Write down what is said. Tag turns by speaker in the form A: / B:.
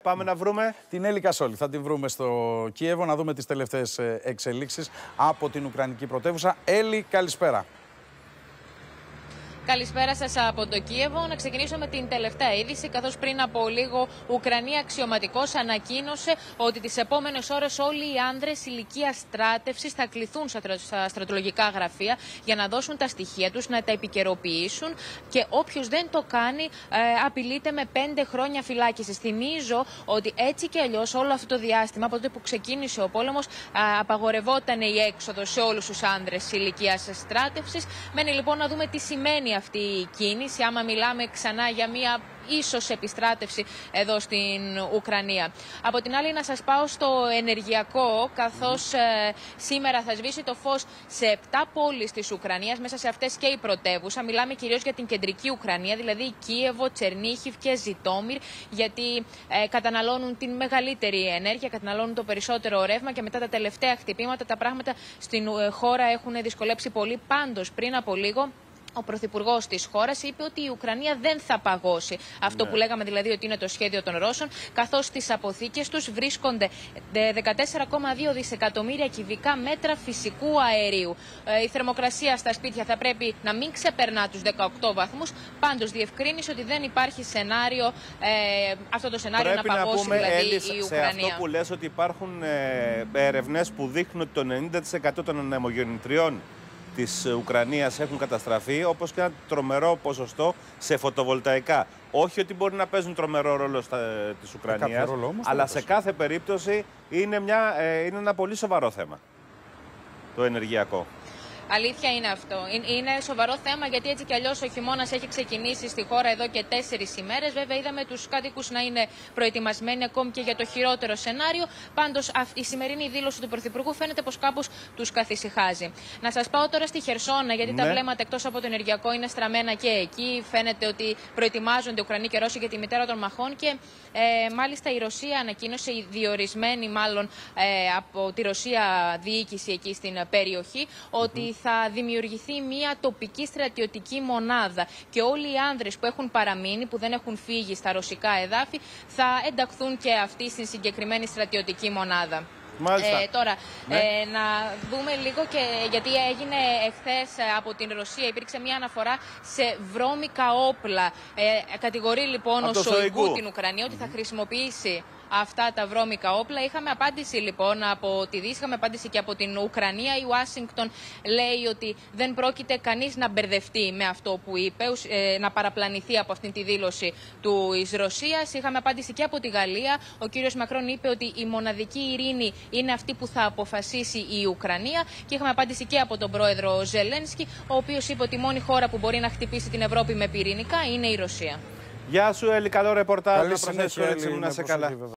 A: Πάμε να βρούμε
B: την Έλλη Κασόλη. Θα την βρούμε στο Κίεβο να δούμε τις τελευταίες εξελίξεις από την Ουκρανική πρωτεύουσα. Έλλη, καλησπέρα.
C: Καλησπέρα σας από το Κίεβο. Να ξεκινήσω με την τελευταία είδηση, καθώς πριν από λίγο Ουκρανία αξιωματικός ανακοίνωσε ότι τις επόμενες ώρες όλοι οι άνδρες ηλικίας στράτευσης θα κληθούν στα στρατολογικά γραφεία για να δώσουν τα στοιχεία τους, να τα επικαιροποιήσουν και όποιος δεν το κάνει απειλείται με 5 χρόνια φυλάκισης. Θυμίζω ότι έτσι και αλλιώς όλο αυτό το διάστημα, από τότε που ξεκίνησε ο πόλεμος, απαγορευόταν η έξοδος σε όλους τους άνδρες ηλικίας στράτευσης. Μένει λοιπόν να δούμε τι σημαίνει αυτή η κίνηση, άμα μιλάμε ξανά για μια ίσως επιστράτευση εδώ στην Ουκρανία. Από την άλλη, να σας πάω στο ενεργειακό, καθώς σήμερα θα σβήσει το φως σε 7 πόλεις της Ουκρανίας, μέσα σε αυτές και η πρωτεύουσα. Μιλάμε κυρίως για την κεντρική Ουκρανία, δηλαδή Κίεβο, Τσερνίχιβ και Ζιτόμιρ, γιατί καταναλώνουν την μεγαλύτερη ενέργεια, καταναλώνουν το περισσότερο ρεύμα και μετά τα τελευταία χτυπήματα τα πράγματα στην χώρα έχουν δυσκολέψει πολύ. Πάντως, πριν από λίγο, ο πρωθυπουργός της χώρας είπε ότι η Ουκρανία δεν θα παγώσει. Αυτό που λέγαμε δηλαδή ότι είναι το σχέδιο των Ρώσων, καθώς στις αποθήκες τους βρίσκονται 14,2 δισεκατομμύρια κυβικά μέτρα φυσικού αερίου. Η θερμοκρασία στα σπίτια θα πρέπει να μην ξεπερνά τους 18 βαθμούς. Πάντως διευκρίνησε ότι δεν υπάρχει σενάριο, αυτό το σενάριο
A: πρέπει
C: να παγώσει
A: πούμε,
C: δηλαδή
A: Έλλη,
C: η Ουκρανία.
A: Σε αυτό που λες ότι υπάρχουν ερευνές που δείχνουν ότι το 90% των ανεμογεννητριών της Ουκρανίας έχουν καταστραφεί, όπως και ένα τρομερό ποσοστό σε φωτοβολταϊκά. Όχι ότι μπορεί να παίζουν τρομερό ρόλο της Ουκρανίας, αλλά σε κάθε περίπτωση είναι ένα πολύ σοβαρό θέμα το ενεργειακό.
C: Αλήθεια είναι αυτό. Είναι σοβαρό θέμα, γιατί έτσι κι αλλιώς ο χειμώνας έχει ξεκινήσει στη χώρα εδώ και 4 ημέρες. Βέβαια, είδαμε τους κάτοικους να είναι προετοιμασμένοι ακόμη και για το χειρότερο σενάριο. Πάντως, η σημερινή δήλωση του Πρωθυπουργού φαίνεται πως κάπως τους καθησυχάζει. Να σας πάω τώρα στη Χερσόνα, γιατί τα βλέμματα εκτός από το ενεργειακό είναι στραμμένα και εκεί. Φαίνεται ότι προετοιμάζονται Ουκρανοί και Ρώσοι για τη μητέρα των μαχών και μάλιστα η Ρωσία ανακοίνωσε, η διορισμένη μάλλον από τη Ρωσία διοίκηση εκεί στην περιοχή, ότι θα δημιουργηθεί μια τοπική στρατιωτική μονάδα και όλοι οι άνδρες που έχουν παραμείνει, που δεν έχουν φύγει στα ρωσικά εδάφη, θα ενταχθούν και αυτοί στην συγκεκριμένη στρατιωτική μονάδα. Τώρα, να δούμε λίγο, και γιατί έγινε εχθές από την Ρωσία, υπήρξε μια αναφορά σε βρώμικα όπλα. Κατηγορεί λοιπόν ο Σοϊγκού την Ουκρανία ότι θα χρησιμοποιήσει αυτά τα βρώμικα όπλα. Είχαμε απάντηση λοιπόν από τη Δύση, είχαμε απάντηση και από την Ουκρανία. Η Ουάσιγκτον λέει ότι δεν πρόκειται κανείς να μπερδευτεί με αυτό που είπε, να παραπλανηθεί από αυτήν τη δήλωση της Ρωσίας. Είχαμε απάντηση και από τη Γαλλία. Ο κύριος Μακρόν είπε ότι η μοναδική ειρήνη είναι αυτή που θα αποφασίσει η Ουκρανία. Και είχαμε απάντηση και από τον πρόεδρο Ζελένσκι, ο οποίος είπε ότι η μόνη χώρα που μπορεί να χτυπήσει την Ευρώπη με πυρηνικά είναι η Ρωσία.
A: Γεια σου, Έλλη, καλό ρεπορτάζ. Να προσθέσω, να σε καλά.